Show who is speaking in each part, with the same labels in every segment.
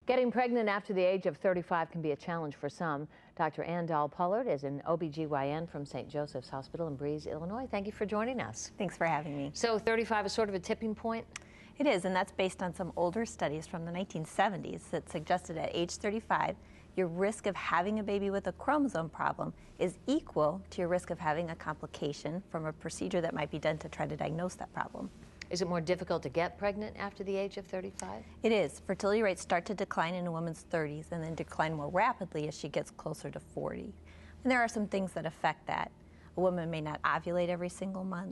Speaker 1: Getting pregnant after the age of 35 can be a challenge for some. Dr. Doll-Pollard is an OB/GYN from St. Joseph's Hospital in Breese, Illinois. Thank you for joining us.
Speaker 2: Thanks for having me.
Speaker 1: So 35 is sort of a tipping point?
Speaker 2: It is, and that's based on some older studies from the 1970s that suggested at age 35, your risk of having a baby with a chromosome problem is equal to your risk of having a complication from a procedure that might be done to try to diagnose that problem.
Speaker 1: Is it more difficult to get pregnant after the age of 35?
Speaker 2: It is. Fertility rates start to decline in a woman's 30s and then decline more rapidly as she gets closer to 40. And there are some things that affect that. A woman may not ovulate every single month.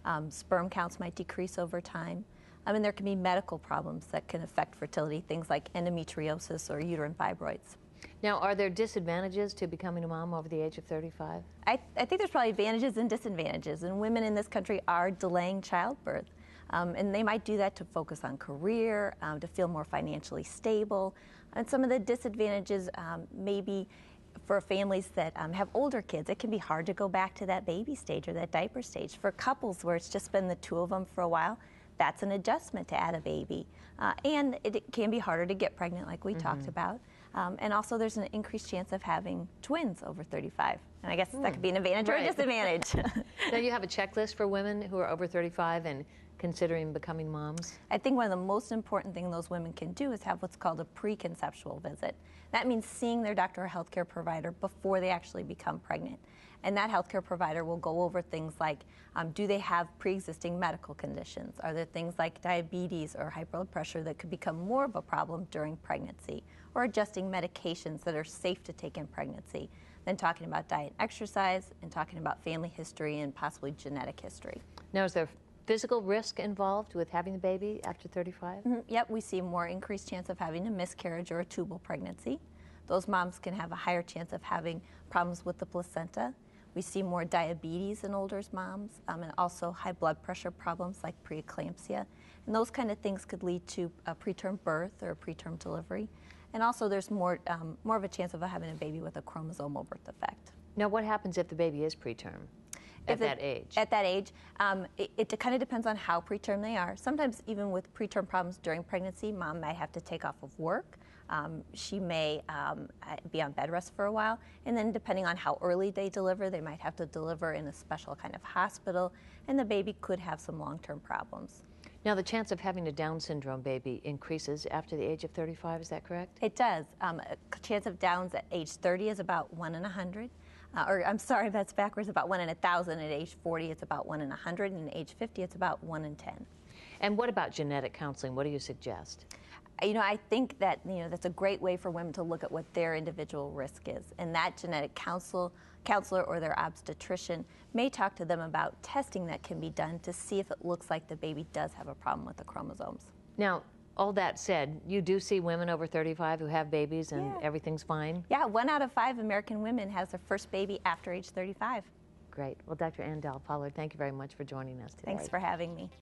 Speaker 2: Sperm counts might decrease over time. And there can be medical problems that can affect fertility, things like endometriosis or uterine fibroids.
Speaker 1: Now, are there disadvantages to becoming a mom over the age of 35?
Speaker 2: I think there's probably advantages and disadvantages, and women in this country are delaying childbirth. And they might do that to focus on career, to feel more financially stable. And some of the disadvantages maybe for families that have older kids, it can be hard to go back to that baby stage or that diaper stage. For couples where it's just been the two of them for a while, that's an adjustment to add a baby. And it can be harder to get pregnant like we talked about. And also there's an increased chance of having twins over 35. And I guess that could be an advantage or a disadvantage.
Speaker 1: Now you have a checklist for women who are over 35 and considering becoming moms?
Speaker 2: I think one of the most important things those women can do is have what's called a preconceptual visit. That means seeing their doctor or healthcare provider before they actually become pregnant. And that healthcare provider will go over things like, do they have pre-existing medical conditions? Are there things like diabetes or high blood pressure that could become more of a problem during pregnancy? Or adjusting medications that are safe to take in pregnancy? Then talking about diet and exercise, and talking about family history and possibly genetic history.
Speaker 1: Now, is there physical risk involved with having the baby after 35?
Speaker 2: Yep, we see more increased chance of having a miscarriage or a tubal pregnancy. Those moms can have a higher chance of having problems with the placenta. We see more diabetes in older moms, and also high blood pressure problems like preeclampsia. And those kind of things could lead to a preterm birth or a preterm delivery. And also there's more of a chance of having a baby with a chromosomal birth defect.
Speaker 1: Now, what happens if the baby is preterm? At that age?
Speaker 2: At that age, it kind of depends on how preterm they are. Sometimes even with preterm problems during pregnancy, mom might have to take off of work. She may be on bed rest for a while. And then depending on how early they deliver, they might have to deliver in a special kind of hospital. And the baby could have some long-term problems.
Speaker 1: Now, the chance of having a Down syndrome baby increases after the age of 35, is that correct?
Speaker 2: It does. A chance of Downs at age 30 is about 1 in 100. Or I'm sorry, that's backwards, about 1 in 1,000. At age 40, it's about 1 in 100, and at age 50, it's about 1 in 10.
Speaker 1: And what about genetic counseling? What do you suggest?
Speaker 2: I think that that's a great way for women to look at what their individual risk is, and that genetic counselor or their obstetrician may talk to them about testing that can be done to see if it looks like the baby does have a problem with the chromosomes.
Speaker 1: Now, all that said, you do see women over 35 who have babies and everything's fine?
Speaker 2: Yeah, 1 out of 5 American women has their first baby after age 35.
Speaker 1: Great. Well, Dr. Doll-Pollard, thank you very much for joining us today.
Speaker 2: Thanks for having me.